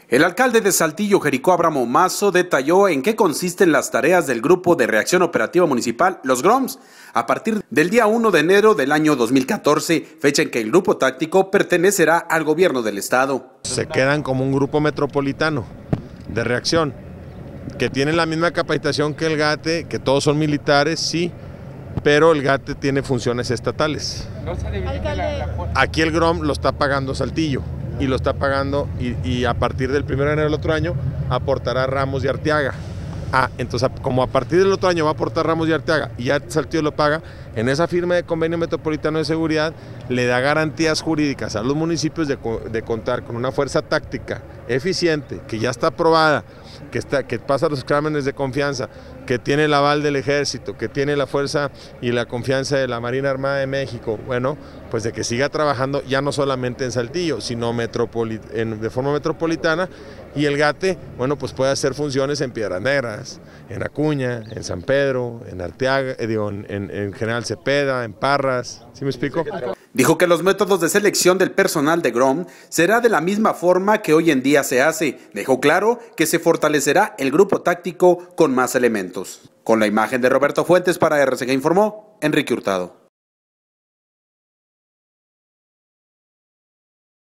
El alcalde de Saltillo, Jericó Abramo Mazo, detalló en qué consisten las tareas del Grupo de Reacción Operativa Municipal, los GROMS, a partir del día 1 de enero del año 2014, fecha en que el grupo táctico pertenecerá al gobierno del estado. Se quedan como un grupo metropolitano de reacción, que tienen la misma capacitación que el GATE, que todos son militares, sí, pero el GATE tiene funciones estatales. Aquí el GROM lo está pagando Saltillo. Y lo está pagando y a partir del 1 de enero del otro año aportará Ramos y Arteaga. Entonces como a partir del otro año va a aportar Ramos y Arteaga y ya Saltillo lo paga, en esa firma de convenio metropolitano de seguridad le da garantías jurídicas a los municipios de contar con una fuerza táctica eficiente, que ya está aprobada, que pasa los exámenes de confianza, que tiene el aval del ejército, que tiene la fuerza y la confianza de la Marina Armada de México, bueno, pues de que siga trabajando ya no solamente en Saltillo, sino de forma metropolitana, y el GATE, bueno, pues puede hacer funciones en Piedras Negras, en Acuña, en San Pedro, en Arteaga, en General Cepeda, en Parras, ¿sí me explico? Dijo que los métodos de selección del personal de GROM será de la misma forma que hoy en día se hace. Dejó claro que se fortalecerá el grupo táctico con más elementos. Con la imagen de Roberto Fuentes para RCG informó Enrique Hurtado.